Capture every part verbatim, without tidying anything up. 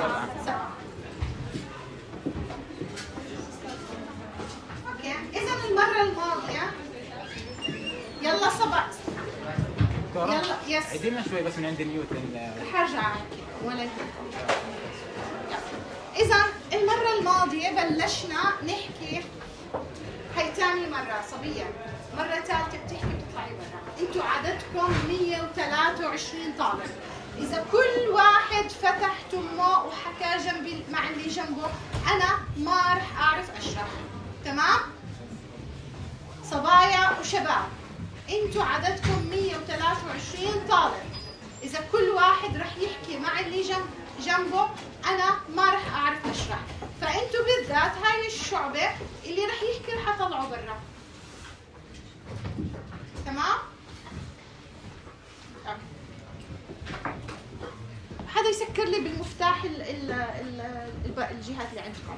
سبعة. اوكي، اذا المره الماضيه يلا سبعة. يلا يس عيدينا شوي بس من عند نيوتن. رح ارجع ولا اذا المره الماضيه بلشنا نحكي. هي ثاني مره صبيه، مره ثالثه بتحكي بتطلعي برا. انتوا عددكم مية وثلاثة وعشرين طالب. إذا كل واحد فتح تمه وحكى جنبي مع اللي جنبه أنا ما رح أعرف أشرح. تمام؟ صبايا وشباب، أنتوا عددكم مية وثلاثة وعشرين طالب. إذا كل واحد رح يحكي مع اللي جنب جنبه أنا ما رح أعرف أشرح. فأنتوا بالذات هاي الشعبة اللي رح يحكي رح أطلعه برا. تمام؟ حدا يسكر لي بالمفتاح ال ال ال الجهات اللي عندكم.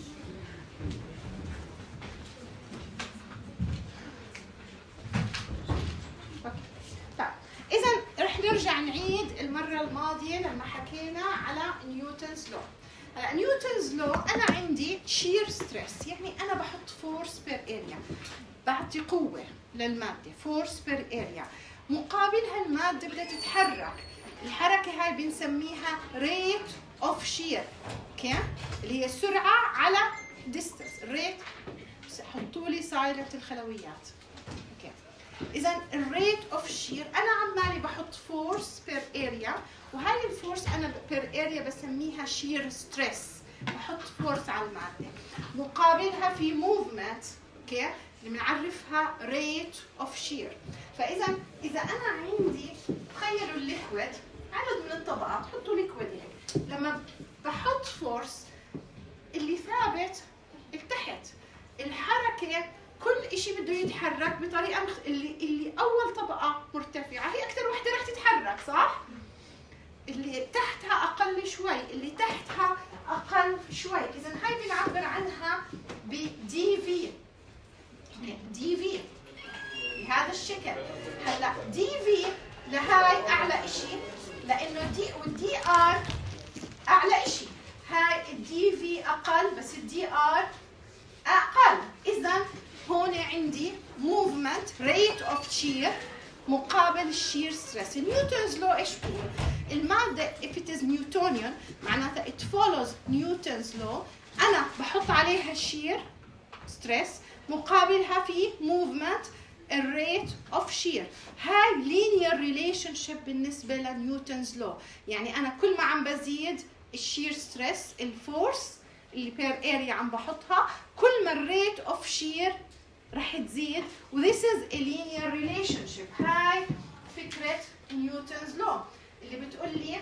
طيب اذا رح نرجع نعيد المره الماضيه لما حكينا على نيوتنز لو. هلا نيوتنز لو انا عندي شير ستريس، يعني انا بحط فورس بير اريا، بعطي قوه للماده فورس بير اريا، مقابلها الماده بدها تتحرك. الحركة هاي بنسميها rate of shear، اوكي؟ اللي هي سرعة على distance، rate. حطوا لي صايلة الخلويات. اوكي. إذا الريت اوف شير أنا عمالي بحط فورس بير اريا، وهاي الفورس أنا بير اريا بسميها شير ستريس، بحط فورس على المادة. مقابلها في موفمنت، اوكي؟ اللي بنعرفها ريت اوف شير. فإذا إذا أنا عندي تخيلوا الليكويد عدد من الطبقات، حطوا ليكويد هيك، لما بحط فورس اللي ثابت لتحت، الحركه كل شيء بده يتحرك بطريقه مخ... اللي اللي اول طبقه مرتفعه هي اكثر وحده رح تتحرك، صح؟ اللي تحتها اقل شوي، اللي تحتها اقل شوي. اذا هاي بنعبر عنها بدي في. دي في بهذا الشكل. هلا دي في لهاي اعلى شيء، لانه دي والدي ار اعلى شيء. هاي الدي في اقل بس الدي ار اقل. اذا هون عندي موفمنت ريت اوف شير مقابل الشير ستريس. نيوتنز لو ايش بقول؟ الماده if it is Newtonian معناتها it follows Newton's law. انا بحط عليها شير ستريس، مقابلها في موفمنت الريت اوف شير. هاي لينير ريليشن شيب بالنسبه لنيوتنز لو، يعني انا كل ما عم بزيد الشير ستريس الفورس اللي بير اريا عم بحطها، كل ما الريت اوف شير رح تزيد. و this is a linear relationship. هاي فكره نيوتنز لو اللي بتقول لي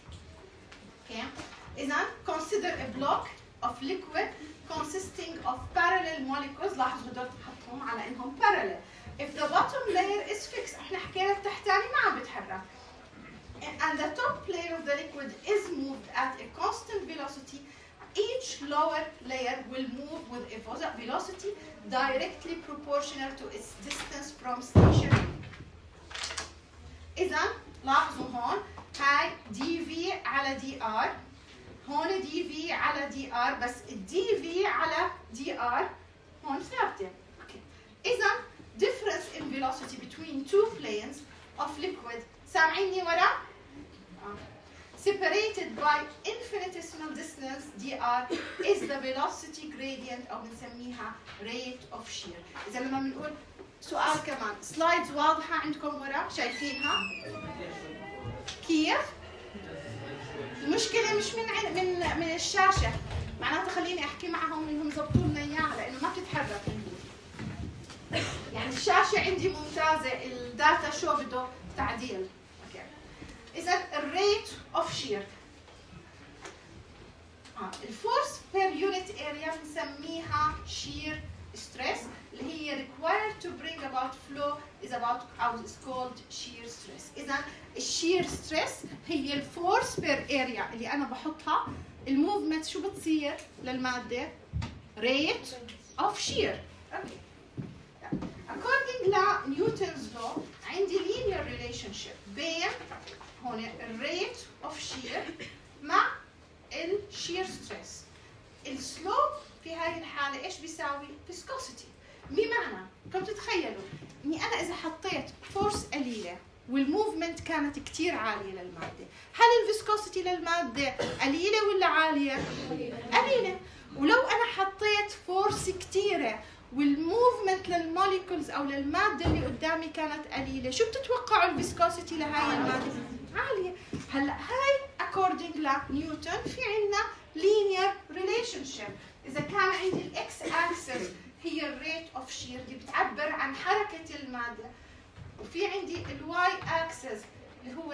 اوكي اذا consider a block of liquid consisting of parallel molecules. لاحظوا هدول بحطهم على انهم parallel. If the bottom layer is fixed، احنا حكينا التحتاني ما عم بتحرك. And the top layer of the liquid is moved at a constant velocity. Each lower layer will move with a velocity directly proportional to its distance from station. إذا لاحظوا هون هاي دي في على دي ار، هون دي في على دي ار، بس الدي في على دي ار هون ثابته. إذا difference in velocity between two planes of liquid سامعيني ورا؟ separated by infinitesimal distance dr is the velocity gradient أو بنسميها rate of shear. إذا لما بنقول سؤال كمان، سلايدز واضحة عندكم ورا شايفينها؟ كيف؟ المشكلة مش من من من الشاشة، معناتها خليني أحكي معهم إنهم يظبطوا لنا إياها لأنه ما بتتحرك. يعني الشاشة عندي ممتازة، الداتا شو بده تعديل. اوكي. إذا الريت اوف شير اه الفورس بير يونت اريا بنسميها شير ستريس، اللي هي required to bring about flow is about او is called shear stress. إذا الشير ستريس هي الفورس بير اريا اللي أنا بحطها. الموفمنت شو بتصير للمادة؟ ريت اوف شير. اوكي. according ل نيوتنز لو عندي linear relationship بين هون الريت اوف شير مع الشير ستريس. السلوب في هاي الحاله ايش بيساوي؟ فيسكوسيتي. بمعنى كم تتخيلوا اني انا اذا حطيت فورس قليله والموفمنت كانت كثير عاليه للماده، هل الفيسكوسيتي للماده قليله ولا عاليه؟ قليله. ولو انا حطيت فورس كثيره والموفمنت للموليكولز او للماده اللي قدامي كانت قليله، شو بتتوقعوا الفيسكوسيتي لهي الماده؟ عاليه. هلا هاي according لنيوتن في عندنا linear relationship. اذا كان عندي الاكس اكسس هي الريت اوف شير اللي بتعبر عن حركه الماده، وفي عندي الواي اكسس اللي هو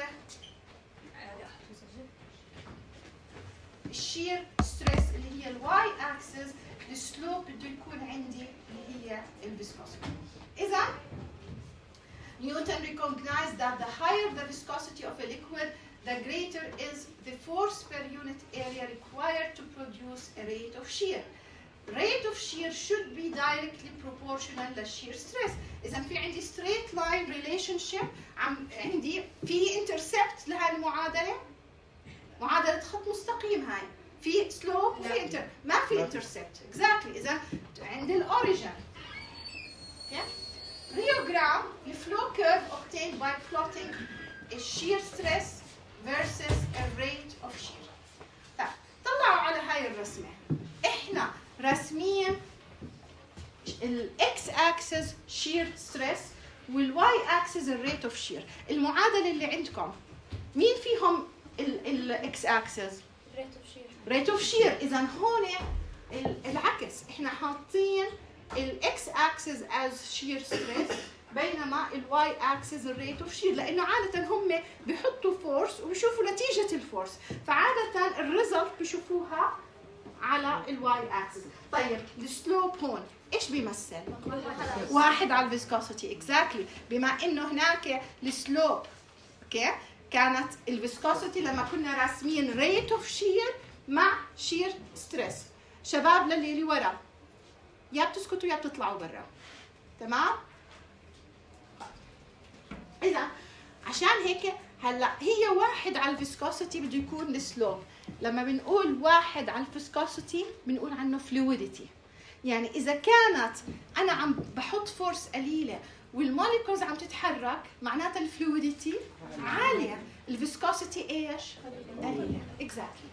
الشير ستريس اللي هي الواي اكسس، السلوب بده يكون عندي اللي هي الفيسكوسيتي. اذا Newton recognized that the higher the viscosity of a liquid, the greater is the force per unit area required to produce a rate of shear. Rate of shear should be directly proportional to shear stress. إذا في عندي straight line relationship، عم عندي في intercept لهذه المعادلة، معادلة خط مستقيم هاي، في slope وفي inter ما في intercept. Exactly. إذا عندي الأوريجين. Okay. Rheogram the flow curve obtained by plotting a shear stress versus a rate of shear. طيب طلعوا على هاي الرسمة. احنا رسمين الاكس اكسس شير ستريس والواي اكسس الريت اوف شير. المعادلة اللي عندكم مين فيهم الاكس اكسس؟ ريت اوف شير. ريت اوف شير. اذا هون العكس، احنا حاطين الاكس اكسس از شير ستريس بينما الواي اكسس الريت اوف شير، لانه عاده هم بيحطوا فورس وبيشوفوا نتيجه الفورس، فعاده الريزلت بيشوفوها على الواي اكسس. طيب السلوب هون ايش بيمثل؟ واحد على الفيسكوسيتي. اكزاكتلي. بما انه هناك السلوب اوكي كانت الفيسكوسيتي لما كنا راسمين ريت اوف شير مع شير ستريس. شباب للي اللي ورا يا بتسكتوا يا بتطلعوا برا. تمام؟ إذا عشان هيك هلا هي واحد على الفيسكوسيتي بده يكون السلوب. لما بنقول واحد على الفيسكوسيتي بنقول عنه فلويديتي. يعني إذا كانت أنا عم بحط فورس قليلة والموليكولز عم تتحرك معناتها الفلويديتي عالية، الفيسكوسيتي ايش؟ قليلة. اكزاكتلي.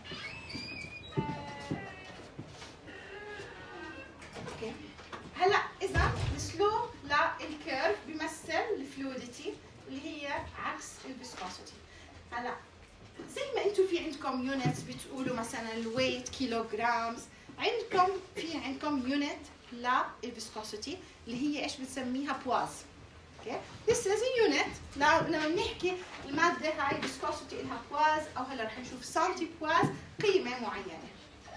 اوكي. هلا إذا السلوب للكيرف بيمثل الفلويديتي اللي هي عكس الفيسكوسيتي. هلا زي ما انتم في عندكم يونتس بتقولوا مثلا الويت كيلوغرامز، عندكم في عندكم يونت للفيسكوسيتي اللي هي ايش بنسميها بواز. اوكي. This is a unit. لما بنحكي الماده هاي فيسكوسيتي لها بواز، او هلا رح نشوف سنتي بواز قيمه معينه.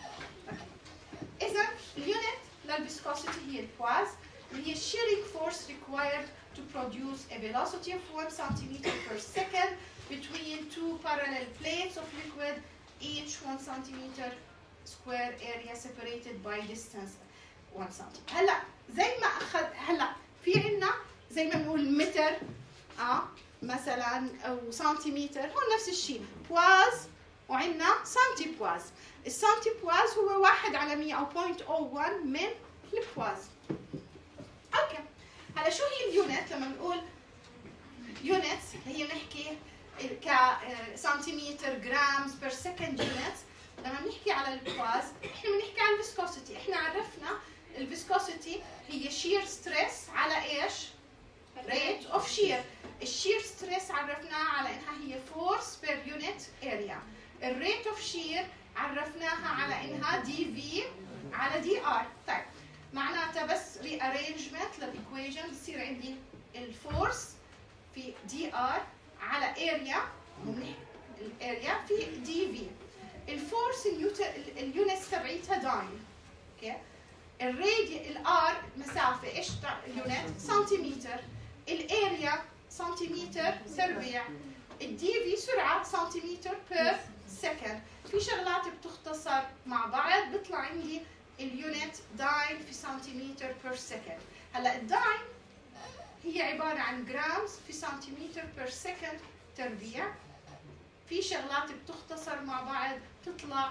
اذا اليونت للفيسكوسيتي هي البواز اللي هي shearing force required to produce a velocity of one centimeter per second between two parallel plates of liquid, each one centimeter square area separated by distance one centimeter. هلا زي ما اخذ هلا في عندنا زي ما بنقول متر اه مثلا او سنتيمتر، هون نفس الشيء بواز وعندنا سنتي بواز. السنتي بواز هو واحد على مية او صفر فاصلة صفر واحد من البواز. اوكي. هلا شو هي اليونت؟ لما بنقول يونتس هي بنحكي ك سنتيمتر جرامز بير سكند يونتس. لما بنحكي على البواز احنا بنحكي عن الفيسكوسيتي. احنا عرفنا الفيسكوسيتي هي شير ستريس على ايش؟ ريت اوف شير. الشير ستريس عرفناها على انها هي فورس بير يونت اريا. الريت اوف شير عرفناها على انها دي في على دي ار. طيب معناتها بس ري ارينجمنت للايكويشن بصير عندي الفورس في دي ار على اريا، الاريا في دي في. الفورس النيوتن اليونتس تبعيتها داين. اوكي. الرادي الار مسافه ايش اليونت؟ سنتيمتر. الاريا سنتيمتر تربيع. الدي في سرعه سنتيمتر بير سكند. في شغلات بتختصر مع بعض بيطلع عندي اليونت داين في سنتيمتر بير سكند. هلا الداين هي عباره عن جرامز في سنتيمتر بير سكند تربيع. في شغلات بتختصر مع بعض تطلع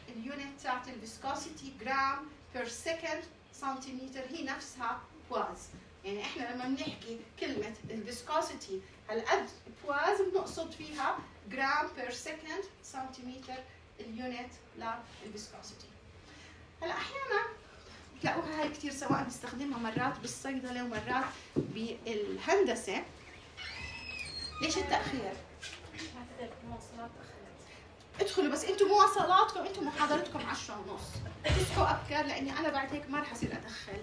اليونت تاعت الفيسكوسيتي جرام بير سكند سنتيمتر، هي نفسها بواز. يعني احنا لما بنحكي كلمه الفيسكوسيتي هالقد بواز بنقصد فيها جرام بير سكند سنتيمتر اليونت للفيسكوسيتي. هلا احيانا بتلاقوها هاي كثير، سواء بنستخدمها مرات بالصيدله ومرات بالهندسه. ليش التاخير؟ ادخلوا بس انتم مواصلاتكم، انتم محاضرتكم عشرة ونص، تصحوا ابكر لاني انا بعد هيك ما رح اصير ادخل.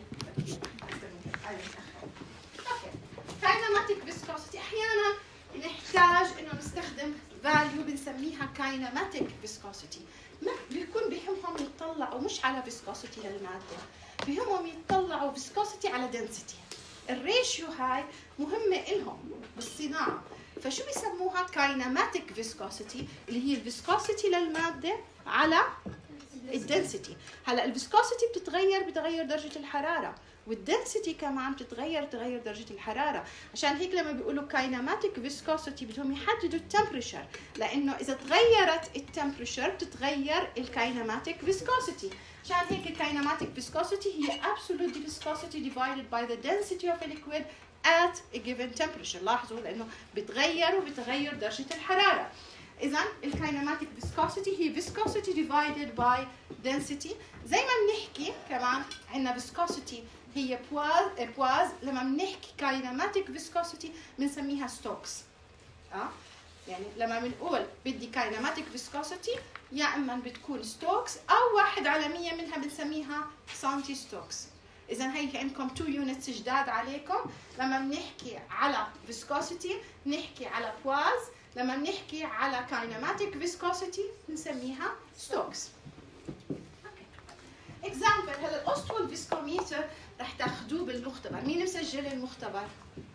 اوكي، كاينماتيك فيسكوسيتي احيانا نحتاج انه نستخدم فاليو بنسميها كاينماتيك فيسكوسيتي. ما بيكون بهمهم يطلعوا مش على فيسكوسيتي للماده، بهمهم يطلعوا فيسكوسيتي على دنسيتي. الريشيو هاي مهمه إلهم بالصناعه، فشو بيسموها؟ كاينماتيك فيسكوسيتي، اللي هي الفيسكوسيتي للماده على الدنسيتي. هلا الفيسكوسيتي بتتغير بتغير درجه الحراره، والدنسيتي كمان بتتغير تغير درجه الحراره. عشان هيك لما بيقولوا كاينماتيك فيسكوسيتي بدهم يحددوا التمبريتشر، لانه اذا تغيرت التمبريتشر بتتغير الكاينماتيك فيسكوسيتي. عشان هيك الكاينماتيك فيسكوسيتي هي absolute viscosity divided by the density of a liquid at a given temperature. لاحظوا لانه بتغير وبتغير درجه الحراره. اذا الكاينماتيك فيسكوسيتي هي viscosity divided by density. زي ما بنحكي كمان عندنا viscosity هي بواز بواز لما بنحكي كاينماتيك فيسكوسيتي بنسميها ستوكس. اه يعني لما بنقول بدي كاينماتيك فيسكوسيتي يا اما بتكون ستوكس او واحد على مية منها بنسميها سنتي ستوكس. اذا هي عندكم تو يونتس جداد عليكم. لما بنحكي على فيسكوسيتي بنحكي على بواز، لما بنحكي على كاينماتيك فيسكوسيتي بنسميها ستوكس. اكزامبل، هلا الاوستوال فيسكوميتر رح تاخذوه بالمختبر. مين مسجل المختبر؟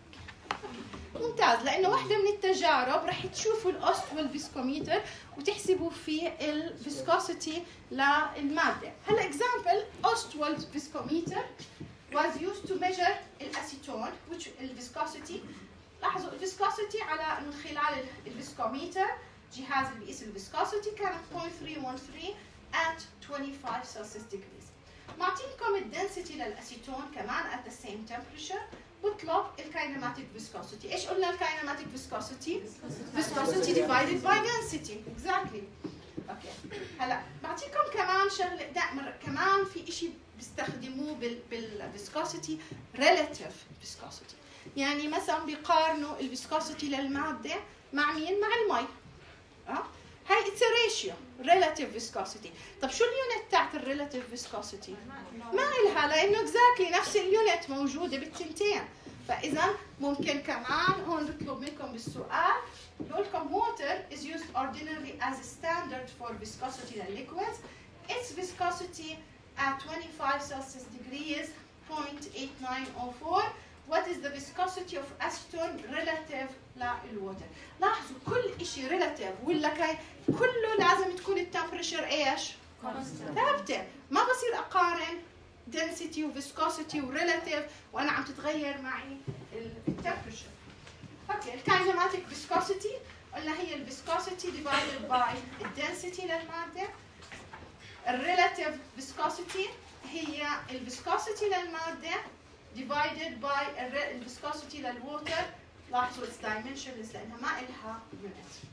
ممتاز، لانه واحده من التجارب رح تشوفوا الاوستوال فيسكوميتر وتحسبوا فيه الفيسكوسيتي للماده. هلا اكزامبل اوستوال فيسكوميتر was used to measure الاسيتون which الفيسكوسيتي. لاحظوا الفيسكوسيتي على من خلال الفيسكوميتر، جهاز اللي بيقيس الفيسكوسيتي، كانت صفر فاصلة ثلاثة واحد ثلاثة at خمسة وعشرين سلسيوس degrees. معطينكم الدنسيتي للاسيتون كمان at the same temperature. بطلب الكاينماتيك فيسكوسيتي. ايش قلنا الكاينماتيك فيسكوسيتي؟ فيسكوسيتي divided by density. exactly. اوكي، هلا بعطيكم كمان شغله دائما كمان في شيء بيستخدموه بال بالفيسكوسيتي relative viscosity. يعني مثلا بيقارنوا الفيسكوسيتي للماده مع مين؟ مع المي. اه هاي اتس ريشيو relative viscosity. طب شو اليونت تاعت الريلاتيف فيسكوسيتي؟ ما إلها، لانه اكزاكتلي نفس اليونت موجوده بالتنتين. فاذا ممكن كمان هون بطلب منكم بالسؤال بقول لكم water is used ordinarily as a standard for viscosity in liquids. Its viscosity at twenty-five Celsius degrees zero point eight nine zero four. What is the viscosity of acetone relative للووتر؟ لاحظوا كل شيء relative ولا كاي كله لازم تكون التمبريتشر ايش؟ ثابته. ما بصير اقارن density وفيسكوسيتي وريلاتيف وانا عم تتغير معي التمبريتشر. اوكي، الكاينماتيك فيسكوسيتي قلنا هي الفيسكوسيتي divided by الدنسيتي للماده. الريلاتيف فيسكوسيتي هي الفيسكوسيتي للماده divided by الفيسكوسيتي للووتر. لاحظوا its dimensionless لانها ما إلها unit.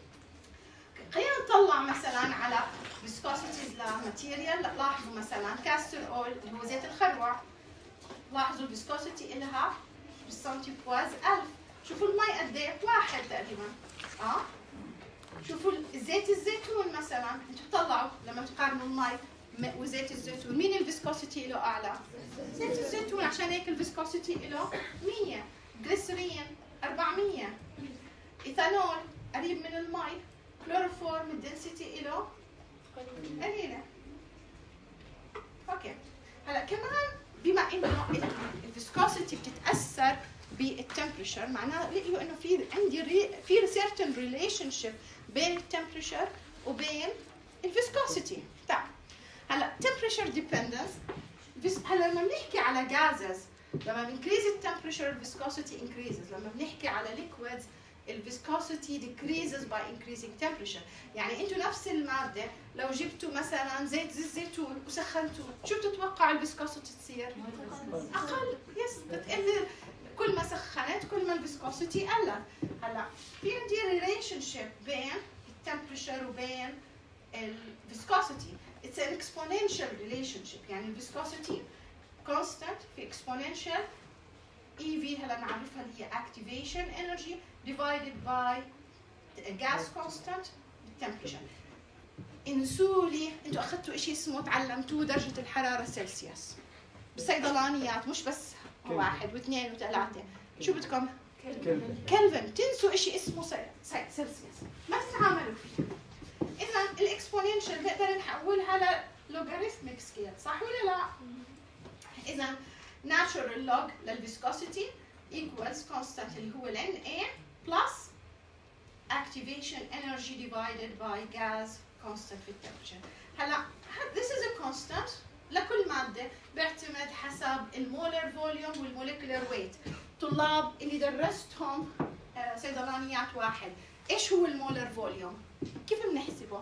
خلينا نطلع مثلا على فيسكوسيتيز لماتيريال. لاحظوا مثلا كاستر اويل اللي هو زيت الخروع، لاحظوا الفيسكوسيتي إلها بالسنتي بواز ألف. شوفوا المي قد ايه؟ واحد تقريبا. اه شوفوا زيت الزيتون مثلا، انتم بتطلعوا لما تقارنوا المي وزيت الزيتون مين الفيسكوسيتي له اعلى؟ زيت الزيتون. عشان هيك الفيسكوسيتي له مية. جليسرين أربعمية. ايثانول قريب من المي. كلوروفورم الدنسيتي له قليله. اوكي، هلا كمان بما انه الفيسكوسيتي بتتاثر بالتمبريتشر، معناه لقيوا انه في عندي ري في certain relationship بين التمبريتشر وبين الفيسكوسيتي. طيب هلا temperature dependence. هلا لما بنحكي على gases لما بنكريز التمبريتشر الفيسكوسيتي increases. لما بنحكي على liquids الفيسكوسيتي decreases by increasing temperature. يعني انتوا نفس الماده لو جبتوا مثلا زيت زيت زيتون وسخنتوه، شو بتتوقع الفيسكوسيتي تصير؟ اقل. يس، بتقل. كل ما سخنت كل ما الفيسكوسيتي قلت. هلا في عندي ريليشن شيب بين التمبريتشر وبين الفيسكوسيتي. It's an exponential relationship. يعني الفيسكوسيتي constant في exponential E V هلا نعرفها اللي هي activation energy divided by gas constant temperature. انسوا لي انتوا اخذتوا شيء اسمه تعلمتوه درجة الحرارة سلسيوس بالصيدلانيات، مش بس واحد واثنين وثلاثة. شو بدكم؟ كلفن. تنسوا شيء اسمه سلسيوس، ما تتعاملوا فيه. إذا الإكسبوننشال نقدر نحولها للوغاريثميك سكيل، صح ولا لا؟ إذا natural log للفيسكوسيتي equals constant اللي هو ال N A plus activation energy divided by gas constant في التمبريتشر. هلا this is a constant لكل مادة بيعتمد حسب المولر فوليوم والموليكولر ويت. طلاب اللي درستهم صيدلانيات واحد، ايش هو المولر فوليوم؟ كيف بنحسبه؟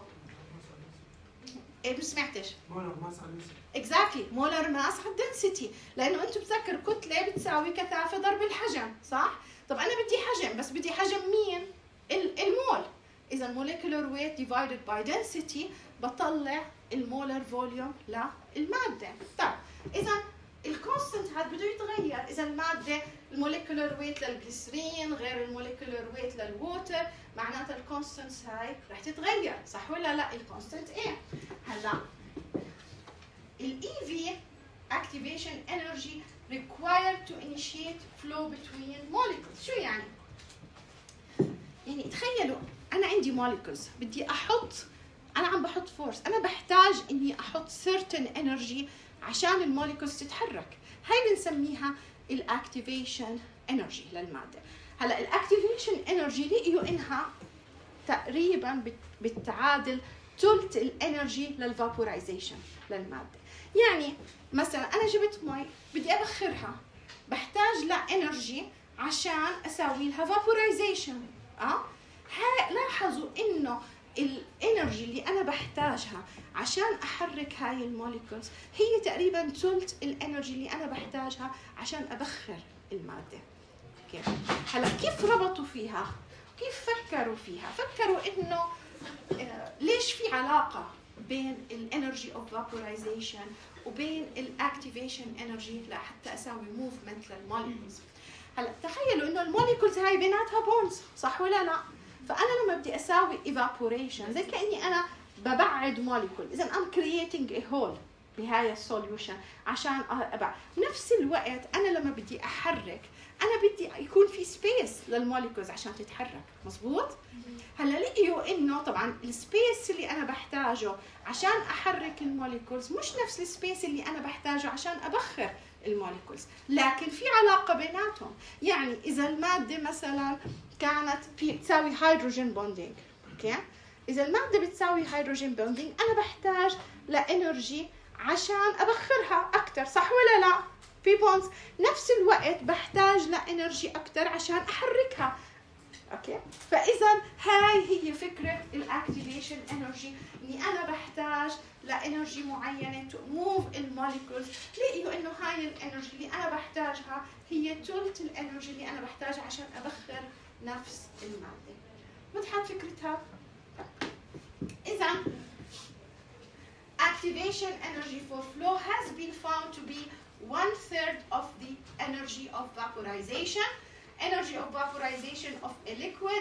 ايه ما سمعتش؟ مولر ماس على دنسيتي. اكزاكتلي، مولر ماس على دنسيتي، لانه انتم بتذكروا كتله بتساوي كثافه ضرب الحجم، صح؟ طب انا بدي حجم، بس بدي حجم مين؟ المول. اذا موليكولر ويت ديفايدد باي دنسيتي بطلع المولر فوليوم للماده. طيب اذا الكونستنت هذا بده يتغير. اذا الماده الموليكولر ويت للجليسرين غير الموليكولر ويت للووتر، معناتها الكونستنت هاي رح تتغير، صح ولا لا؟ الكونستنت ايه؟ هلا الاي في activation energy required to initiate flow between molecules. شو يعني؟ يعني تخيلوا انا عندي molecules بدي احط، انا عم بحط فورس، انا بحتاج اني احط certain energy عشان الموليكولز تتحرك. هاي بنسميها الاكتيفيشن انرجي للماده. هلا الاكتيفيشن انرجي لقيوا انها تقريبا بتعادل ثلث الانرجي للفابورايزيشن للماده. يعني مثلا انا جبت مي بدي ابخرها، بحتاج لانرجي عشان اسوي لها فابورايزيشن. اه هاي لاحظوا انه الانرجي اللي انا بحتاجها عشان احرك هاي الموليكولز هي تقريبا ثلث الانرجي اللي انا بحتاجها عشان ابخر الماده. اوكي، هلا كيف ربطوا فيها؟ كيف فكروا فيها؟ فكروا انه آه ليش في علاقه بين الانرجي اوف فابورايزيشن وبين الاكتيفيشن انرجي لحتى اسوي موفمنت للموليكولز. هلا تخيلوا انه الموليكولز هاي بيناتها بونز، صح ولا لا؟ فانا لما بدي اساوي evaporation زي كاني انا ببعد موليكول، اذا I'm creating a hole بهاي السوليوشن عشان ابعد. نفس الوقت انا لما بدي احرك انا بدي يكون في سبيس للموليكولز عشان تتحرك، مزبوط؟ هلا لقيوا انه طبعا السبيس اللي انا بحتاجه عشان احرك الموليكولز مش نفس السبيس اللي انا بحتاجه عشان ابخر الموليكولز، لكن في علاقه بيناتهم. يعني اذا الماده مثلا كانت في تساوي هيدروجين بوندينج، اوكي؟ اذا الماده بتساوي هيدروجين بوندينج انا بحتاج لانرجي عشان ابخرها اكثر، صح ولا لا؟ في بونز. نفس الوقت بحتاج لانرجي اكثر عشان احركها. اوكي؟ فاذا هاي هي فكره الاكتيفيشن انرجي، اني انا بحتاج لانرجي معينه تو موف الموليكولز. لقيوا انه هاي الانرجي اللي انا بحتاجها هي ثلث الانرجي اللي انا بحتاجها عشان ابخر نفس الماده. وضحت فكرتها؟ اذا activation energy for flow has been found to be one third of the energy of vaporization. Energy of vaporization of a liquid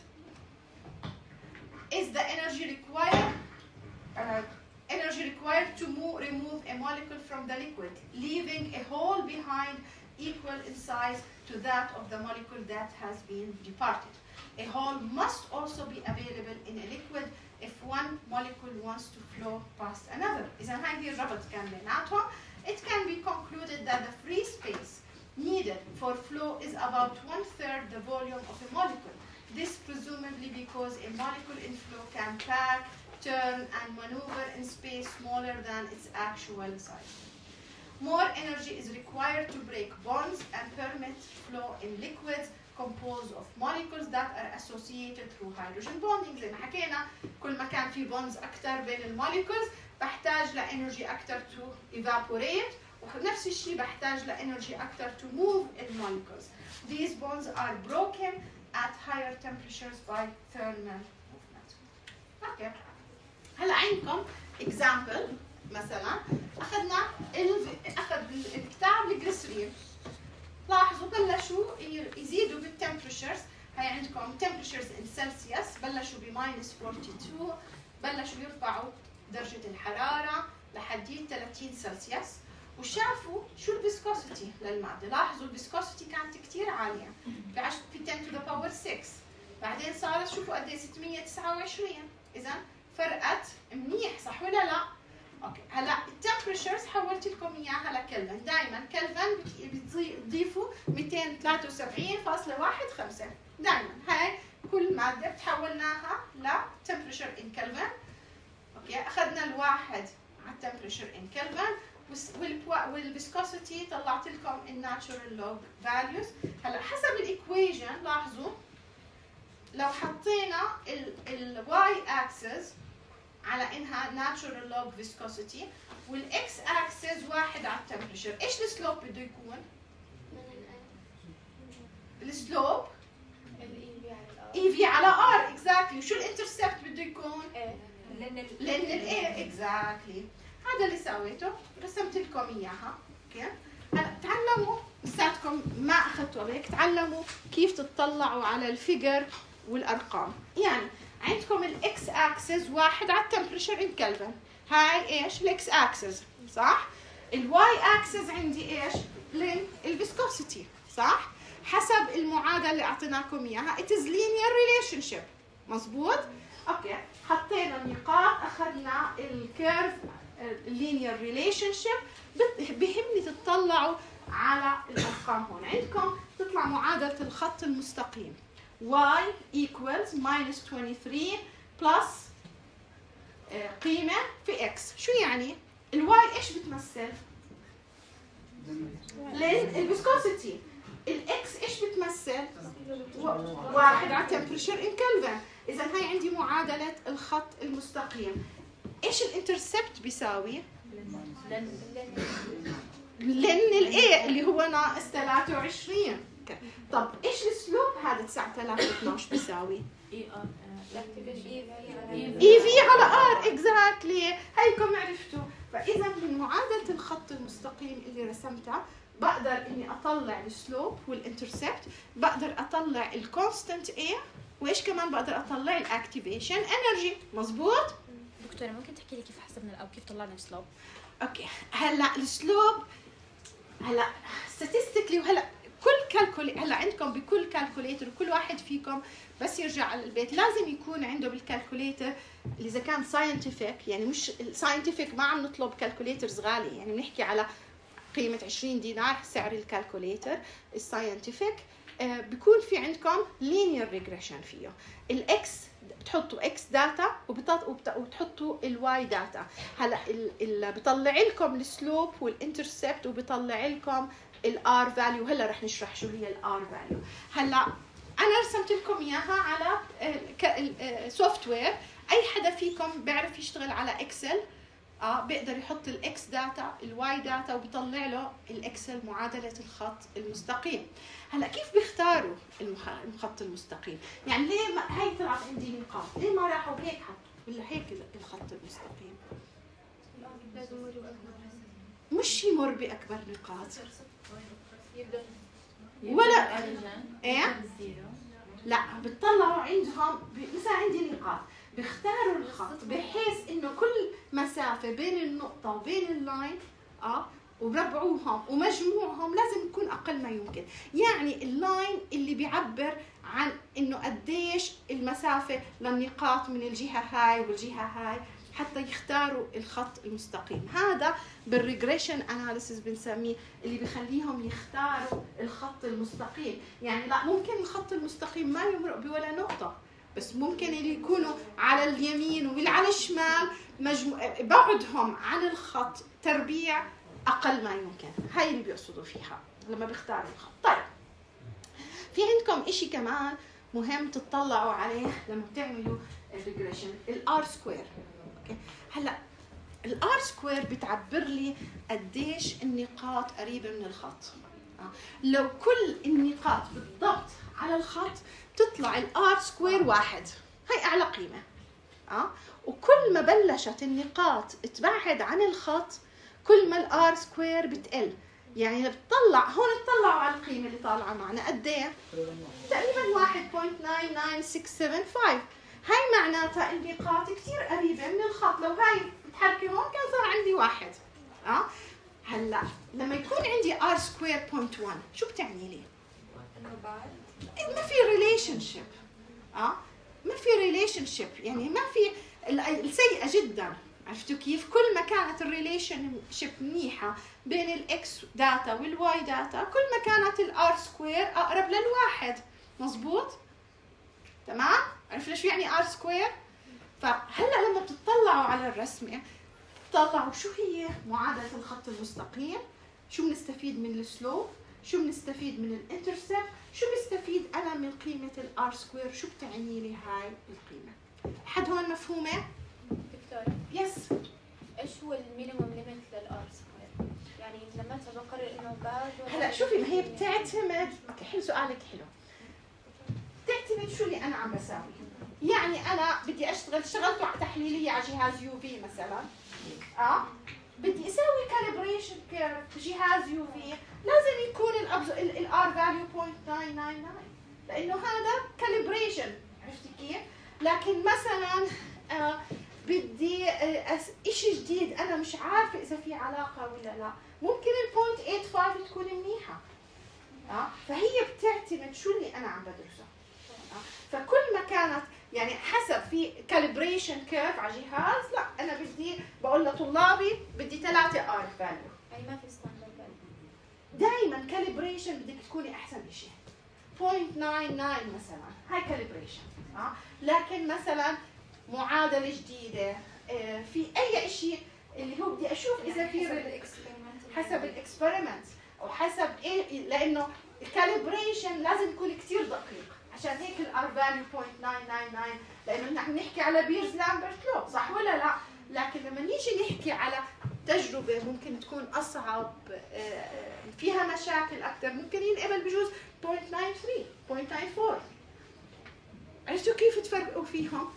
is the energy required uh, energy required to move, remove a molecule from the liquid, leaving a hole behind equal in size to that of the molecule that has been departed. A hole must also be available in a liquid if one molecule wants to flow past another. إذا هاي هي الربط كان بيناتهم. It can be concluded that the free space needed for flow is about one third the volume of a molecule. This presumably because a molecule in flow can pack, turn, and maneuver in space smaller than its actual size. More energy is required to break bonds and permit flow in liquids. composed of molecules that are associated through hydrogen bonding. زي ما حكينا كل ما كان في bonds أكثر بين الموليكولز بحتاج لإنرجي أكثر to evaporate، ونفس الشيء بحتاج لإنرجي أكثر to move الموليكولز. These bonds are broken at higher temperatures by thermal movement. أوكي. هلا عندكم example مثلا أخذنا ال... أخذ الكتاب الجليسرين. لاحظوا بلشوا يزيدوا بالتمبريتشرز. هي عندكم temperatures in Celsius بلشوا ب minus اثنين وأربعين، بلشوا يرفعوا درجة الحرارة لحد ثلاثين سلسيوس، وشافوا شو الفيسكوسيتي للمادة. لاحظوا الفيسكوسيتي كانت كثير عالية في عشرة في عشرة to the power ستة، بعدين صارت شوفوا قد ايه ستمية وتسعة وعشرين، إذا فرقت منيح صح ولا لا؟ اوكي هلا التمبريتشرز حولت لكم اياها لكلفن، دائما كلفن بتضيفوا مئتين وثلاثة وسبعين فاصلة خمستاشر، دائما هاي كل ماده بتحولناها لتمبريتشر ان كلفن. اوكي اخذنا الواحد على التمبريتشر ان كلفن والفيسكوسيتي طلعت لكم الناتشورال لوج فاليوز. هلا حسب الايكويشن لاحظوا لو حطينا الواي اكسس على انها natural log viscosity والاكس اكسس واحد على التمبريتشر، ايش السلوب بده يكون؟ السلوب اي في على ار اكزاكتلي. وشو الانترسبت بده يكون؟ لان الاي اكزاكتلي. هذا اللي سويته، رسمت لكم اياها. اوكي هلا تعلموا لساتكم ما اخذتوا هيك، تعلموا كيف تطلعوا على الفيجر والارقام. يعني عندكم الاكس اكسس واحد على التمبريتشر ان كلفن، هاي ايش؟ الاكس اكسس صح؟ الواي اكسس عندي ايش؟ الفيسكوسيتي صح؟ حسب المعادله اللي اعطيناكم اياها it is linear relationship مزبوط؟ اوكي حطينا النقاط، اخذنا الكيرف linear relationship. بهمني تطلعوا على الارقام. هون عندكم تطلع معادله الخط المستقيم y equals minus ثلاثة وعشرين plus قيمة في x. شو يعني؟ الواي ايش بتمثل؟ لين الفيسكوسيتي. الاكس ايش بتمثل؟ واحد على temperature in Kelvin. إذا هاي عندي معادلة الخط المستقيم. ايش الانترسبت بيساوي؟ لين الاي اللي هو ناقص ثلاثة وعشرين. طب ايش السلوب هذا تسعة آلاف واثناشر بيساوي؟ اي ار اي في على ار اكزاكتلي. هيكم عرفتوا. فاذا من معادله الخط المستقيم اللي رسمتها بقدر اني اطلع السلوب والانترسبت، بقدر اطلع الكونستنت اي، وايش كمان بقدر اطلع الاكتيفيشن انرجي. مزبوط دكتوره ممكن تحكي لي كيف حسبنا او كيف طلعنا السلوب؟ اوكي هلا السلوب هلا ستاتستيكلي، وهلا كل كالكولي هلا عندكم بكل كالكوليتر، وكل واحد فيكم بس يرجع على البيت لازم يكون عنده بالكالكوليتر اذا كان ساينتفك، يعني مش ساينتفك ما عم نطلب كالكوليترز غالي، يعني بنحكي على قيمه عشرين دينار سعر الكالكوليتر. الساينتفك آه بيكون في عندكم لينير ريجريشن فيه. الاكس بتحطوا اكس داتا وبتحطوا الواي داتا. هلا بيطلع لكم السلوب والانترسبت وبيطلع لكم الار فاليو. هلا رح نشرح شو هي الار فاليو. هلا انا رسمت لكم اياها على سوفت وير. اي حدا فيكم بيعرف يشتغل على اكسل اه بيقدر يحط الاكس داتا الواي داتا وبيطلع له الاكسل معادله الخط المستقيم. هلا كيف بيختاروا الخط المستقيم؟ يعني ليه ما هي طلعت عندي نقاط، ليه ما راحوا هيك حطوا ولا هيك الخط المستقيم؟ مش يمر باكبر نقاط ولا ايه؟ لا بتطلعوا عندهم مثلا عندي نقاط، بيختاروا الخط بحيث انه كل مسافه بين النقطه وبين اللاين اه وبربعوهم ومجموعهم لازم يكون اقل ما يمكن. يعني اللاين اللي بيعبر عن انه قديش المسافه للنقاط من الجهه هاي والجهه هاي حتى يختاروا الخط المستقيم. هذا بالريجريشن اناليسيس بنسميه اللي بخليهم يختاروا الخط المستقيم. يعني لا ممكن الخط المستقيم ما يمرق بولا نقطه، بس ممكن اللي يكونوا على اليمين واللي على الشمال مجمو... بعدهم عن الخط تربيع اقل ما يمكن. هاي اللي بيقصدوا فيها لما بيختاروا الخط. طيب في عندكم إشي كمان مهم تطلعوا عليه لما بتعملوا الريجريشن، الار سكوير. اوكي هلا الار سكوير بتعبر لي قديش النقاط قريبه من الخط. آه. لو كل النقاط بالضبط على الخط تطلع الار سكوير واحد، هي اعلى قيمه. اه وكل ما بلشت النقاط تبعد عن الخط كل ما الار سكوير بتقل. يعني بتطلع هون تطلعوا على القيمه اللي طالعه معنا قد ايه؟ تقريبا واحد فاصلة تسعة تسعة ستة سبعة خمسة. هاي معناتها النقاط كثير قريبه من الخط، لو هاي بتحركي هون كان صار عندي واحد. اه هلا لما يكون عندي ار سكوير بوينت واحد شو بتعني لي؟ انه بعد ما في ريليشن شيب. اه ما في ريليشن شيب، يعني ما في السيئه جدا. عرفتوا كيف؟ كل ما كانت الريليشن شيب منيحه بين الاكس داتا والواي داتا كل ما كانت الار سكوير اقرب للواحد. مزبوط؟ تمام؟ عرفتوا شو يعني ار سكوير؟ فهلا لما بتطلعوا على الرسمه طلعوا شو هي معادله الخط المستقيم، شو بنستفيد من السلوب، شو بنستفيد من الانترسبت، شو بستفيد انا من قيمه الار سكوير، شو بتعني لي هاي القيمه. لحد هون مفهومه؟ دكتورة يس. ايش هو المينيموم ليميت للار سكوير؟ يعني لما بقرر انه باد ولا هلا شوفي، ما هي بتعتمد، حلو سؤالك حلو. بتعتمد شو اللي انا عم بساوي. يعني انا بدي اشتغل اشتغلت تحليليه على جهاز يو في مثلا، اه بدي اسوي كاليبريشن كيرف جهاز يو في، لازم يكون الار فاليو صفر فاصلة تسعة تسعة تسعة لانه هذا كاليبريشن. عرفتي كيف؟ لكن مثلا آه بدي آه شيء جديد انا مش عارفه اذا في علاقه ولا لا، ممكن ال صفر فاصلة ثمانية وثمانين تكون منيحه. اه فهي بتعتمد شو اللي انا عم بدرسه. آه فكل ما كانت يعني حسب في كاليبريشن كيرف على جهاز، لا انا بدي بقول لطلابي بدي ثلاثة ار فاليو. يعني ما في ستاندرد فاليو. دائما كاليبريشن بدك تكوني احسن شيء. صفر فاصلة تسعة تسعة مثلا هاي كاليبريشن. اه لكن مثلا معادله جديده آه في اي شيء اللي هو بدي اشوف اذا في حسب الاكسبيرمنت او حسب ايه، لانه الكاليبريشن لازم يكون كثير دقيق. عشان هيك الار فاليو صفر فاصلة تسعة تسعة تسعة لانه نحن نحكي على بيرز لامبرت لو، صح ولا لا؟ لكن لما نيجي نحكي على تجربه ممكن تكون اصعب فيها مشاكل اكثر ممكن ينقبل بجوز صفر فاصلة تسعة ثلاثة صفر فاصلة تسعة أربعة. عرفتوا كيف تفرقوا فيهم؟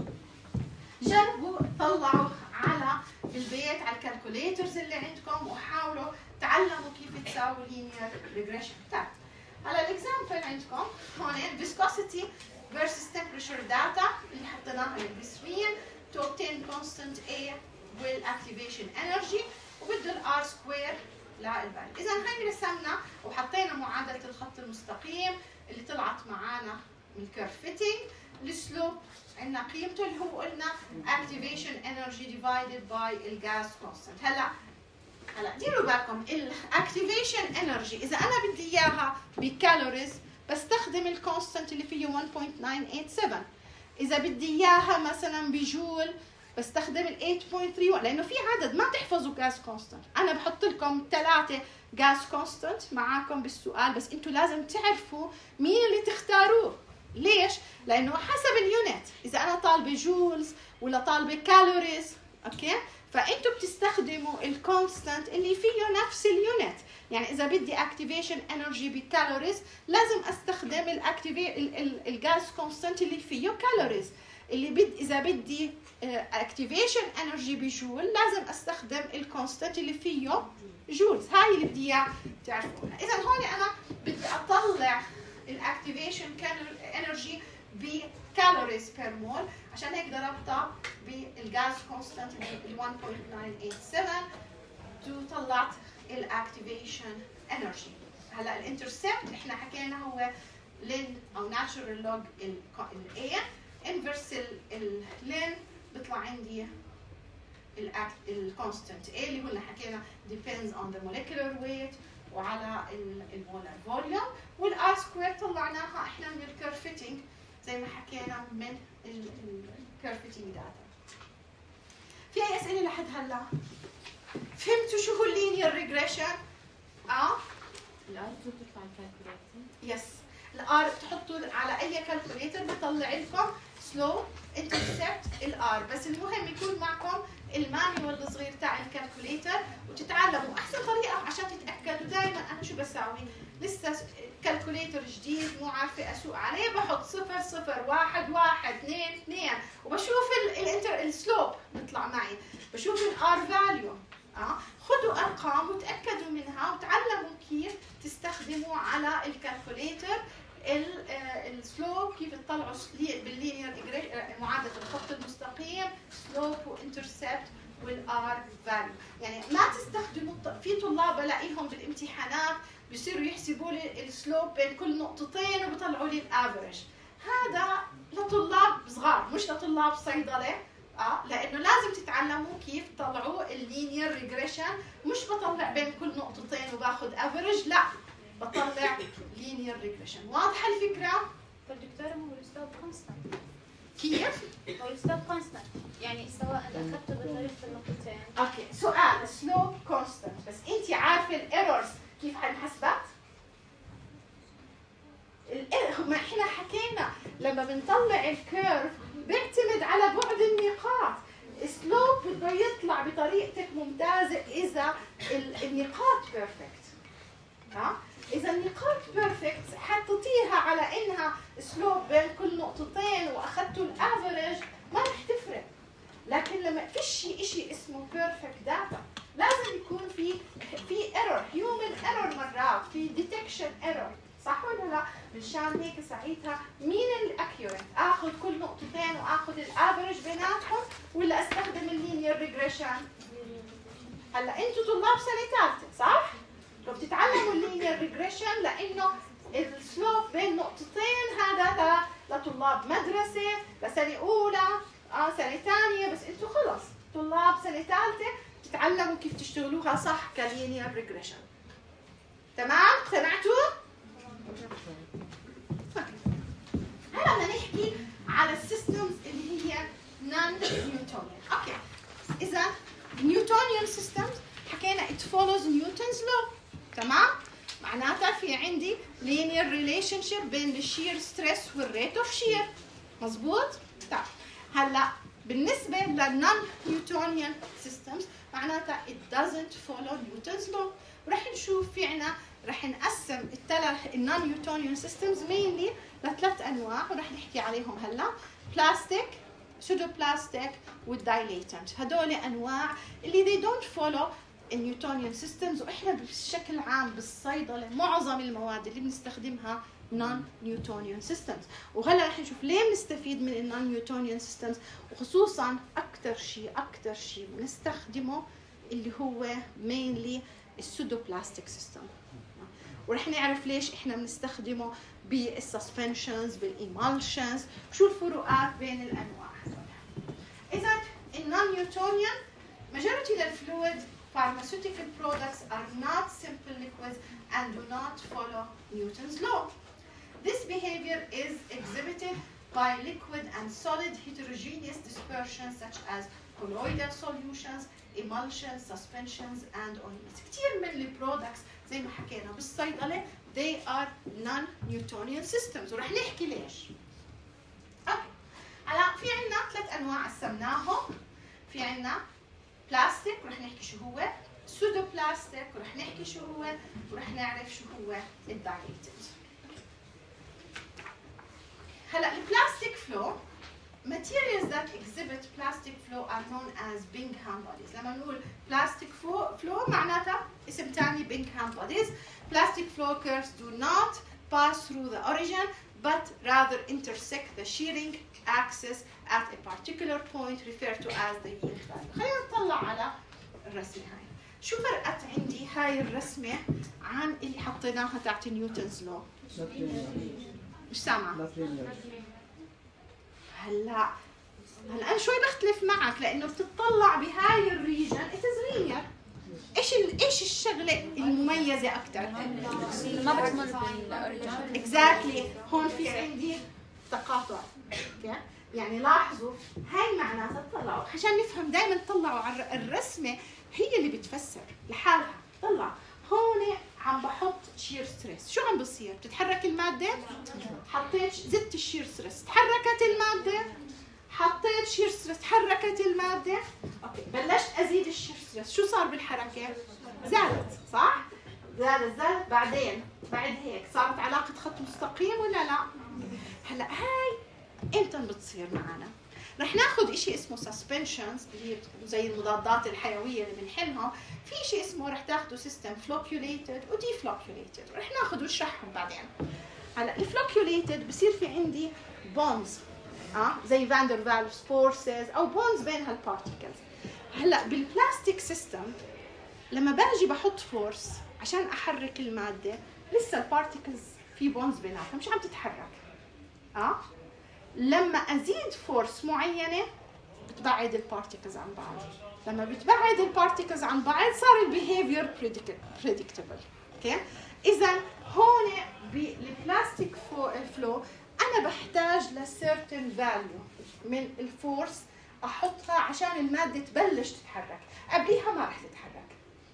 جربوا طلعوا على البيت على الكالكوليترز اللي عندكم وحاولوا تعلموا كيف تساووا لينير ريجريشن. طيب هلا الاكزامبل عندكم هون viscosity versus temperature data اللي حطيناها بالسكرين to obtain constant A والactivation energy وبده الار سكوير للفاليو. اذا هي رسمنا وحطينا معادله الخط المستقيم اللي طلعت معنا من الكيرف فيتنج. السلوب عندنا قيمته اللي هو قلنا activation energy divided by الجاز كونستنت. هلا هلا ديروا بالكم الاكتيفيشن انرجي اذا انا بدي اياها بكالوريز بستخدم الكونستنت اللي فيه واحد فاصلة تسعة ثمانية سبعة. اذا بدي اياها مثلا بجول بستخدم ال ثمانية فاصلة ثلاثة واحد لانه في عدد ما بتحفظوا جاز كونستنت. انا بحط لكم ثلاثه جاز كونستنت معاكم بالسؤال، بس انتم لازم تعرفوا مين اللي تختاروه. ليش؟ لانه حسب اليونت، اذا انا طالبه جولز ولا طالبه كالوريز، اوكي؟ فانتوا بتستخدموا الكونستنت اللي فيه نفس اليونت. يعني اذا بدي اكتيفيشن انرجي بكالوريز لازم استخدم الاكتيفي الجاز كونستنت اللي فيه كالوريز. اللي بد اذا بدي اكتيفيشن انرجي بجول لازم استخدم الكونستنت اللي فيه جولز. هاي اللي بدي اياه تعرفوها. اذا هون انا بدي اطلع الاكتيفيشن انرجي بكالوريز بير مول، عشان هيك ضربتها بالجاز كونستنت ال واحد فاصلة تسعة سبعة وطلعت الاكتيفيشن انرجي. هلا الانترسبت احنا حكينا هو لين او ناتشورال لوج الاي انفرس اللين بيطلع عندي الكونستنت A اللي هو حكينا depends on the molecular weight وعلى المولر فوليوم. والار سكوير طلعناها احنا من الكيرف فيتنج زي ما حكينا من الكيرف فيتنج داتا. في اي اسئله لحد هلا؟ فهمتوا شو هو اللينير ريجريشن؟ اه؟ الار تو بتطلع الكالكوليتر. يس الار بتحطوا على اي كالكوليتر بيطلع لكم سلو انترسبت الار، بس المهم يكون معكم المانيوال الصغير تاع الكالكوليتر وتتعلموا احسن طريقه عشان تتاكدوا. دائما انا شو بساوي؟ لسه كالكوليتر جديد مو عارفه اسوق عليه، بحط صفر صفر واحد واحد اثنين اثنين وبشوف الانتر السلوب بيطلع معي، بشوف الار فاليو. اه خذوا ارقام وتاكدوا منها وتعلموا كيف تستخدموا على الكالكوليتر السلوب، كيف تطلعوا باللينير معادله الخط المستقيم سلوب وانترسبت والار فاليو. يعني ما تستخدموا، في طلاب بلاقيهم بالامتحانات بيصيروا يحسبوا لي السلوب بين كل نقطتين وبيطلعوا لي الافرج. هذا لطلاب صغار مش لطلاب صيدله. اه لانه لازم تتعلموا كيف تطلعوا اللينير ريجريشن، مش بطلع بين كل نقطتين وباخذ افرج، لا بطلع لينير ريجريشن. واضحه الفكره؟ فالدكتور هو السلوب كونستانت. كيف؟ هو السلوب كونستانت، يعني سواء اخذته بطريقه النقطتين. اوكي سؤال سلوب كونستانت، بس انت عارفه الايرورز كيف حنحسبت؟ ما احنا حكينا لما بنطلع الكيرف بيعتمد على بعد النقاط. السلوب بده يطلع بطريقتك ممتازه اذا النقاط بيرفكت. ها؟ اذا النقاط بيرفكت حطيتيها على انها سلوب بين كل نقطتين واخذتوا الافرج ما رح تفرق. لكن لما فيش شيء اسمه بيرفكت داتا، لازم يكون في في ايرور، هيومن ايرور مرات، في ديتكشن ايرور، صح ولا لا؟ مشان هيك ساعتها مين الاكيوريت؟ اخذ كل نقطتين واخذ الافرج بيناتهم ولا استخدم اللينير ريجريشن؟ هلا انتم طلاب سنه ثالثه صح؟ لو بتتعلموا اللينير ريجريشن لانه السلوب بين نقطتين هذا لطلاب مدرسه لسنه اولى اه سنه ثانيه، بس انتم خلص طلاب سنه ثالثه تتعلموا كيف تشتغلوها صح كلينير ريجريشن. تمام؟ سمعتوا؟ هلا بدنا نحكي على السيستمز اللي هي نون نيوتونيان. اوكي اذا نيوتونيان سيستمز حكينا it follows Newton's law. تمام؟ معناتها في عندي linear relationship بين الشير ستريس والريت اوف شير. مظبوط؟ طيب هلا بالنسبه للنون نيوتونيان سيستمز معناتها it doesn't follow Newton's law. ورح نشوف في عنا رح نقسم الثلاث النون نيوتونيان سيستمز مينلي لثلاث انواع ورح نحكي عليهم هلا. بلاستيك، سودو بلاستيك والدايليتنت. هدول انواع اللي they don't follow النيوتونيان سيستمز، واحنا بشكل عام بالصيدله معظم المواد اللي بنستخدمها نون نيوتونيان سيستمز. وهلا رح نشوف ليه بنستفيد من النون نيوتونيان سيستمز، وخصوصا اكثر شيء اكثر شيء بنستخدمه اللي هو مينلي السودو بلاستيك سيستم. ورح نعرف ليش احنا بنستخدمه بالسسبنشنز بالايمالشنز، شو الفروقات بين الانواع هذول. اذا النون نيوتونيان majority of the fluid pharmaceutical products are not simple liquids and do not follow Newton's law. This behavior is exhibited by liquid and solid heterogeneous dispersions such as colloidal solutions, emulsions, suspensions and ointments. كثير من البرودكتس زي ما حكينا بالصيدله they are non-Newtonian systems ورح نحكي ليش. اوكي هلا في عندنا ثلاث انواع قسمناهم. في عندنا بلاستيك ورح نحكي شو هو، سودو بلاستيك ورح نحكي شو هو، ورح نعرف شو هو الدايليتد. هلا البلاستيك فلو materials that exhibit plastic flow are known as Bingham bodies. لما نقول plastic flow معناتها اسم ثاني Bingham bodies. Plastic flow curves do not pass through the origin but rather intersect the shearing axis at a particular point referred to as the yield value. خلينا نطلع على الرسمة هاي. شو فرقت عندي هاي الرسمة عن اللي حطيناها تحت نيوتنز لو؟ مش سامعة. هلا هلا انا شوي بختلف معك لانه بتطلع بهاي الريجن اتزرينير. ايش ال... ايش الشغله المميزه اكثر؟ ما بتمر بالاوريجن. اكزاكتلي هون في عندي تقاطع. اوكي يعني لاحظوا هاي معناتها طلعوا عشان نفهم دائما طلعوا على الرسمه هي اللي بتفسر لحالها. طلع هون عم عم بحط شير ستريس، شو عم بصير؟ بتتحرك الماده؟ حطيت زدت الشير ستريس، تحركت الماده. حطيت شير ستريس، تحركت الماده. اوكي، بلشت ازيد الشير ستريس، شو صار بالحركه؟ زادت، صح؟ زادت زادت بعدين بعد هيك صارت علاقه خط مستقيم ولا لا؟ هلا هاي امتى بتصير معنا؟ رح ناخذ شيء اسمه سسبنشنز اللي هي زي المضادات الحيويه اللي بنحلها، في شيء اسمه رح تاخذوا سيستم فلوكيوليتد ودي فلوكيوليتد، رح ناخذ ونشرحهم بعدين. هلا الفلوكيوليتد بصير في عندي بونز اه زي فاندر فالفز فورسز او بونز بين هالبارتيكلز. هلا بالبلاستيك سيستم لما باجي بحط فورس عشان احرك الماده لسه البارتيكلز في بونز بيناتها مش عم تتحرك. اه لما ازيد فورس معينه بتبعد البارتيكلز عن بعض، لما بتبعد البارتيكلز عن بعض صار البيهيفير بريدكتبل. اوكي، اذا هون بالبلاستيك فلو انا بحتاج لسيرتن فاليو من الفورس احطها عشان الماده تبلش تتحرك، قبليها ما رح تتحرك.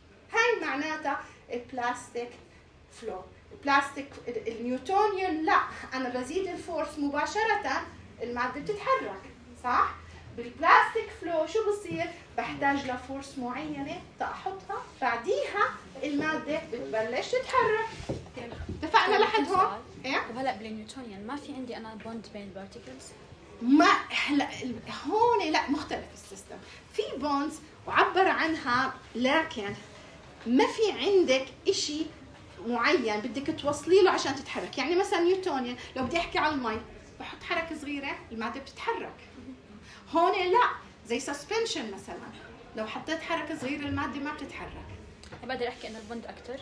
هاي معناتها البلاستيك فلو. البلاستيك النيوتونيان لا، انا بزيد الفورس مباشره الماده بتتحرك، صح؟ بالبلاستيك فلو شو بصير؟ بحتاج لفورس معينه تاحطها بعديها الماده بتبلش تتحرك. اتفقنا لحد هون؟ ايه؟ وهلا بالنيوتونيان ما في عندي انا بوند بين البارتيكلز؟ ما هلا هون لا، مختلف السيستم، في بونز وعبر عنها، لكن ما في عندك إشي معين بدك توصلي له عشان تتحرك. يعني مثلا نيوتونيان لو بدي احكي على المي بحط حركه صغيره الماده بتتحرك. هون لا، زي سسبنشن مثلا لو حطيت حركه صغيره الماده ما بتتحرك. بقدر احكي انه البوند اكثر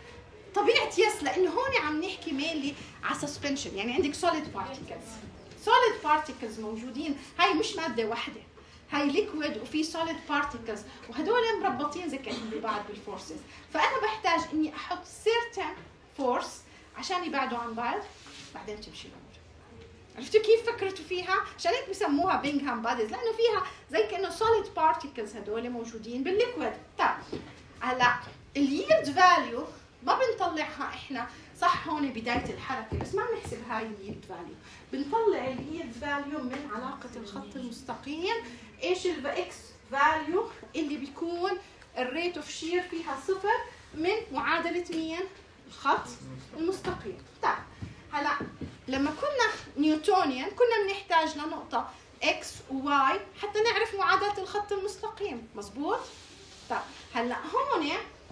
طبيعه يس، لانه هون عم نحكي مينلي على سسبنشن، يعني عندك سوليد بارتيكلز. سوليد بارتيكلز موجودين، هاي مش ماده واحده، هاي ليكويد وفي سوليد بارتيكلز وهدول مربطين زي كانهم ببعض بالفورسز، فانا بحتاج اني احط سيرتن فورس عشان يبعدوا عن بعض بعدين تمشي الامور. عرفتوا كيف فكرتوا فيها؟ عشان هيك بسموها بينغهام باديز، لانه فيها زي كانه سوليد بارتيكلز هدول موجودين بالليكويد. طيب هلا اليلد فاليو ما بنطلعها احنا، صح هون بدايه الحركه بس ما بنحسب هاي اليلد فاليو، بنطلع اليلد فاليو من علاقه الخط المستقيم. ايش الاكس فاليو اللي بيكون الريت اوف شير فيها صفر من معادله مين؟ الخط المستقيم. طيب هلا لما كنا نيوتونيان كنا بنحتاج لنقطه اكس وواي حتى نعرف معادله الخط المستقيم، مزبوط؟ طيب هلا هون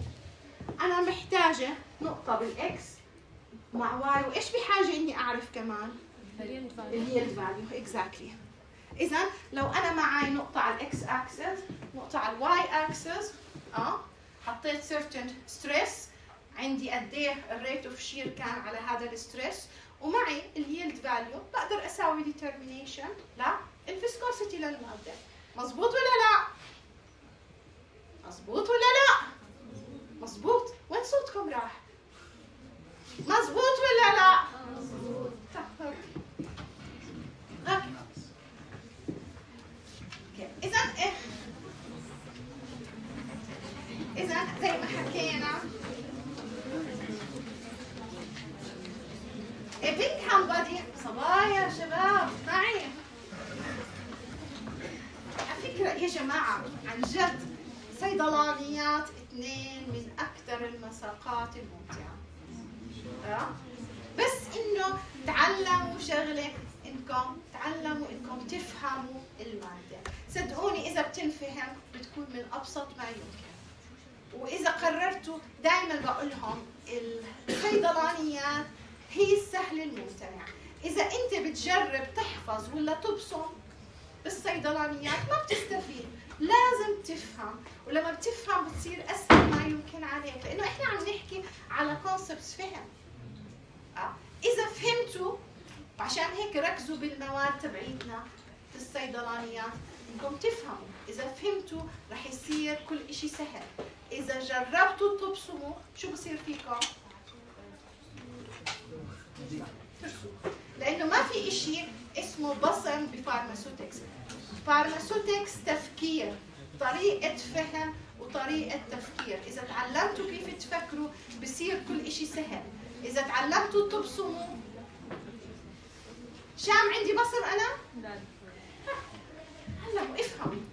انا محتاجه نقطه بالاكس مع واي، وايش بحاجه اني اعرف كمان؟ اليلد فاليو. اكزاكتلي. اذا لو انا معي نقطه على الاكس اكسس نقطه على الواي اكسس، اه حطيت سيرتن ستريس، عندي قد ايه الريت اوف شير كان على هذا الستريس، ومعي اليلد فاليو، بقدر اساوي ديترمينيشن للفيسكوسيتي للماده. مزبوط ولا لا؟ مزبوط ولا لا؟ مزبوط. وين صوتكم راح؟ مزبوط ولا لا؟ مزبوط. إذا إيه؟ إذا زي ما حكينا بينغهام بادي. صبايا شباب معي على فكرة يا جماعة، عن جد صيدلانيات اثنين من أكثر المساقات الممتعة. أه؟ بس إنه تعلموا شغلة، إنكم تعلموا إنكم تفهموا المادة. صدقوني إذا بتنفهم بتكون من أبسط ما يمكن. وإذا قررتوا دائما بقول لهم الصيدلانيات هي السهل الممتنع. إذا أنت بتجرب تحفظ ولا تبصم بالصيدلانيات ما بتستفيد، لازم تفهم، ولما بتفهم بتصير أسهل ما يمكن عليك، لأنه إحنا عم نحكي على كونسبتس فهم. آه. إذا فهمتوا، وعشان هيك ركزوا بالمواد تبعيتنا في الصيدلانيات انكم تفهموا. اذا فهمتوا رح يصير كل اشي سهل. اذا جربتوا تبصموا شو بصير فيكم؟ لانه ما في اشي اسمه بصم بفارماسيوتكس. فارماسيوتكس تفكير، طريقة فهم طريقة تفكير، إذا تعلمتوا كيف تفكروا بصير كل إشي سهل، إذا تعلمتوا تبصموا. شام عندي بصر أنا؟ هلا افهم.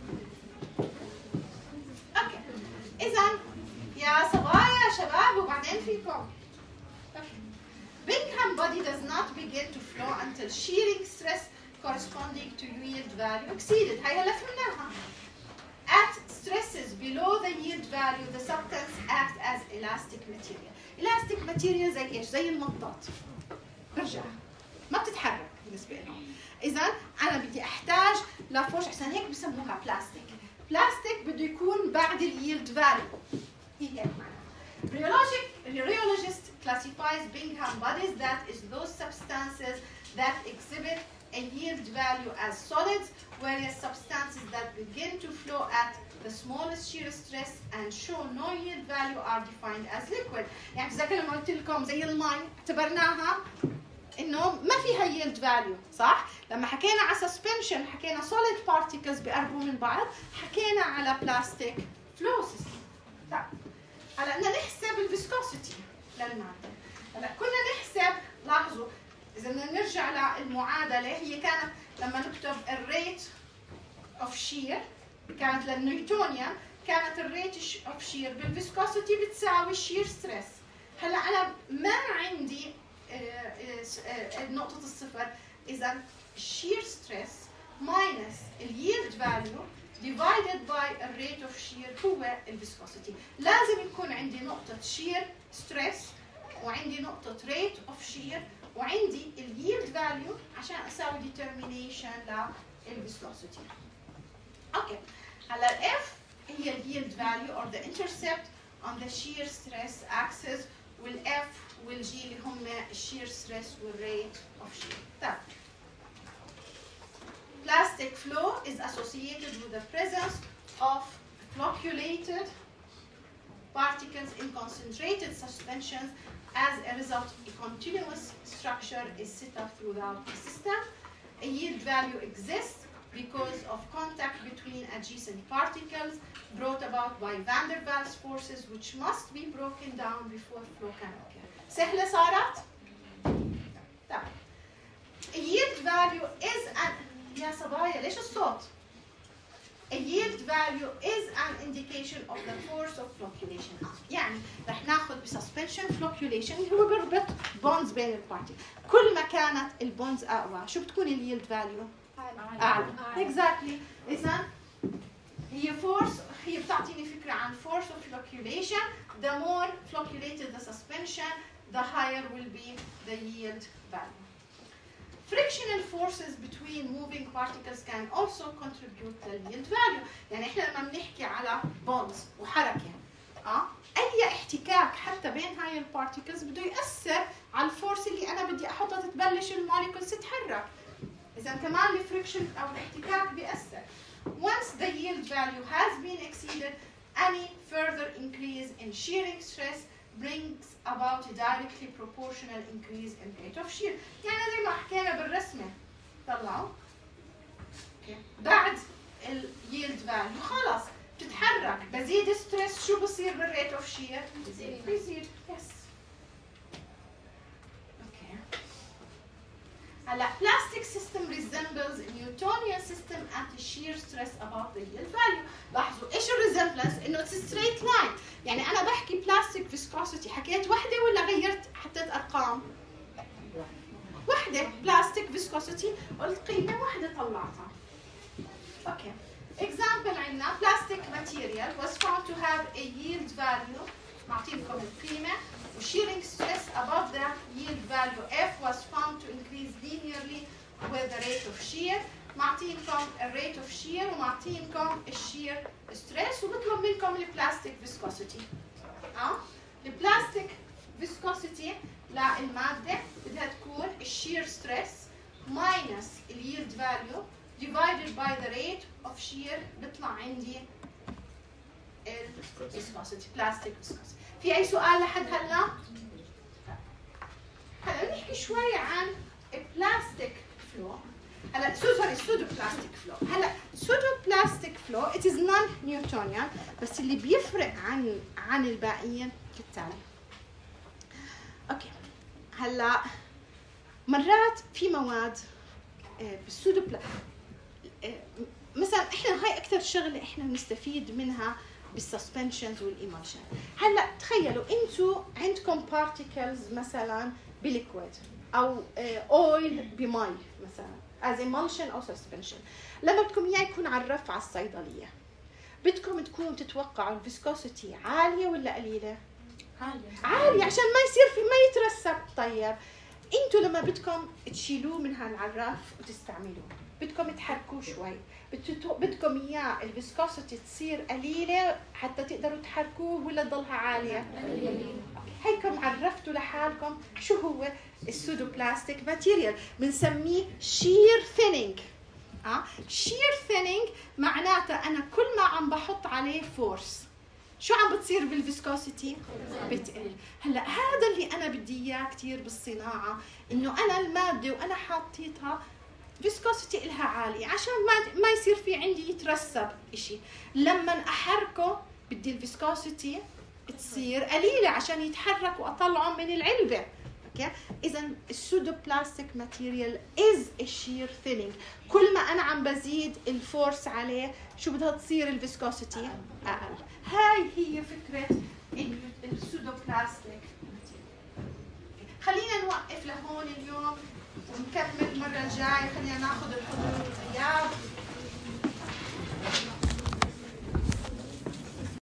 أوكي، إذا يا صبايا شباب وبعدين فيكم. Bingham body does not begin to flow until shearing stress corresponding to yield value exceeded. هاي هلا فهمناها. At stresses below the yield value, the substance act as elastic material. Elastic material زي ايش؟ زي المطاط. برجع ما بتتحرك بالنسبة لهم. إذا أنا بدي أحتاج لفرش، عشان هيك بسموها بلاستيك. بلاستيك بده يكون بعد الييلد فاليو. هي هيك معناها. Rheologic, rheologist classifies Bingham bodies, that is those substances that exhibit a yield value as solids, whereas substances that begin to flow at the smallest shear stress and show no yield value are defined as liquid. يعني بتذكر لما قلت لكم زي المي اعتبرناها انه ما فيها yield value، صح؟ لما حكينا على suspension حكينا solid particles بيقربوا من بعض، حكينا على plastic flow system. طيب هلا بدنا نحسب الفيسكوسيتي للماده. هلا كنا نحسب، لاحظوا اذا بدنا نرجع للمعادله هي كانت لما نكتب الريت اوف شير كانت للنيوتونيان، كانت الريت اوف شير بالفيسكوسيتي بتساوي الشير ستريس. هلا انا ما عندي نقطه الصفر، اذا الشير ستريس ماينس الييلد فاليو divided by a rate of shear هو الفيسكوسيتي. لازم يكون عندي نقطة shear stress وعندي نقطة rate of shear وعندي ال yield value عشان أساوي determination للفيسكوسيتي. أوكي، هلا ال F هي ال yield value or the intercept on the shear stress axis، وال F وال G اللي هم ال shear stress وال rate of shear. طيب plastic flow is associated with the presence of flocculated particles in concentrated suspensions. As a result, a continuous structure is set up throughout the system. A yield value exists because of contact between adjacent particles brought about by van der Waals forces, which must be broken down before flow can occur. سهلة صارت؟ طيب. A yield value is an يا صبايا ليش الصوت؟ A yield value is an indication of the force of flocculation. يعني رح ناخذ بسسبنشن flocculation اللي هو بربط بونز بين البارتي. كل ما كانت البونز اقوى، شو بتكون الييلد فاليو؟ اعلى. Exactly. إذا هي force، هي بتعطيني فكرة عن force of flocculation. The more flocculated the suspension, the higher will be the yield value. Frictional forces between moving particles can also contribute to the yield value. يعني احنا لما بنحكي على bonds وحركة، اه اي احتكاك حتى بين هاي البارتيكلز بده يأثر على الفورس اللي انا بدي احطها تتبلش الموليكولز تتحرك. اذا كمان الفريكشن او الاحتكاك بيأثر. Once the yield value has been exceeded, any further increase in shearing stress brings about a directly proportional increase in rate of shear. يعني زي ما حكينا بالرسمة، طلعوا بعد ال yield value خلاص بتتحرك، بزيد ستريس شو بصير بالريت اوف شير؟ بزيد بزيد يس. اوكي هلا plastic system resembles a Newtonian system at a shear stress above the yield value. لاحظوا ايش الريزمبلنس؟ انه اتس ستريت لاين. يعني انا بحكي بلاستيك فيسكوسيتي، حكيت وحده ولا غيرت حطيت ارقام؟ وحده بلاستيك فيسكوسيتي، قلت قيمه وحده طلعتها. اوكي example عندنا plastic material was found to have a yield value، معطينكم القيمه، shearing stress above the yield value F was found to increase linearly with the rate of shear. معطينكم الريت اوف شير ومعطينكم الشير ستريس، وبطلب منكم البلاستيك فيسكوسيتي. اه البلاستيك فيسكوسيتي للماده بدها تكون الشير ستريس ماينس الييلد فاليو divided by the rate of shear، بيطلع عندي الفيسكوسيتي بلاستيك فيسكوسيتي. في اي سؤال لحد هلا؟ هلا نحكي شوي عن البلاستيك فلو. هلا سو سوري سودو بلاستيك فلو. هلا سودو بلاستيك فلو ات از نون نيوتونيان، بس اللي بيفرق عن عن الباقيين كالتالي. اوكي هلا مرات في مواد بالسودو بلا مثلا احنا هاي اكثر شغله احنا بنستفيد منها بالسسبنشنز والايمالشن. هلا تخيلوا انتم عندكم بارتيكلز مثلا بليكويد او اويل بمي مثلا از ايمالشن او سسبنشن، لما بدكم اياه يكون على الرف على الصيدليه بدكم تكونوا تتوقعوا الفيسكوسيتي عاليه ولا قليله؟ عالية. عاليه عشان ما يصير في ما يترسب. طيب انتوا لما بدكم تشيلوه من هالعراف وتستعملوه بدكم تحركوه شوي، بدكم اياه الفيسكوسيتي تصير قليله حتى تقدروا تحركوه ولا تضلها عاليه؟ هيكم عرفتوا لحالكم شو هو السودو بلاستيك ماتيريال، بنسميه شير ثينينج. اه شير ثينينج معناتها انا كل ما عم بحط عليه فورس شو عم بتصير بالفيسكوسيتي؟ بتقل. هلا هذا اللي انا بدي اياه كثير بالصناعه، انه انا الماده وانا حاطيتها فيسكوسيتي إلها عاليه عشان ما ما يصير في عندي يترسب إشي. لما احركه بدي الفيسكوسيتي تصير قليله عشان يتحرك واطلعه من العلبه. اوكي اذا السودو بلاستيك ماتيريال از ا شير ثينينج. كل ما انا عم بزيد الفورس عليه شو بدها تصير الفيسكوسيتي؟ اقل. هاي هي فكره السودو بلاستيك. خلينا نوقف لهون اليوم ونكمل المره الجايه. خلينا ناخذ الحضور والغياب.